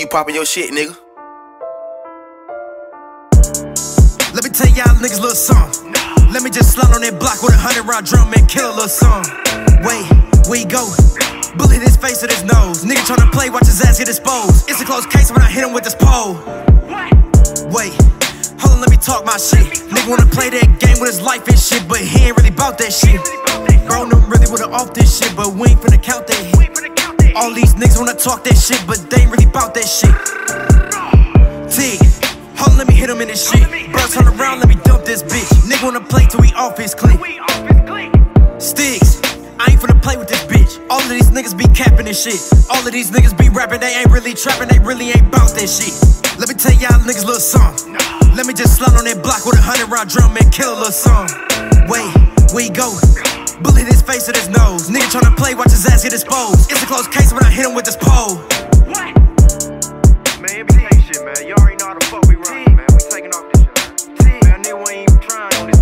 poppin' your shit, nigga. Let me tell y'all niggas a little something. Let me just slide on that block with a 100-round drum and kill a little song. Wait, where he go? Bullet his face with his nose. Nigga tryna play, watch his ass get exposed. It's a close case when I hit him with this pole. Wait, hold on, let me talk my shit. Nigga wanna play that game with his life and shit, but he ain't really bout that shit. Bro, no really would've off this shit, but we ain't finna count that hit. All these niggas wanna talk that shit, but they ain't really bout that shit. T, hold on, let me hit him in this shit. Bro, turn around, let me dump this bitch. Nigga wanna play till we off his clique. Sticks, I ain't finna play with this bitch. All of these niggas be capping this shit. All of these niggas be rapping, they ain't really trapping, they really ain't bout that shit. Let me tell y'all niggas a little something. Let me just slide on that block with a 100-round drum and kill a little song. Wait, where he go? Bullet his face with his nose. Nigga tryna play, watch his ass get exposed. It's a close case when I hit him with this pole. Man, it be shit, man. You already know how the fuck we run, man. We taking off this shit. Man, nigga, we ain't even trying on this.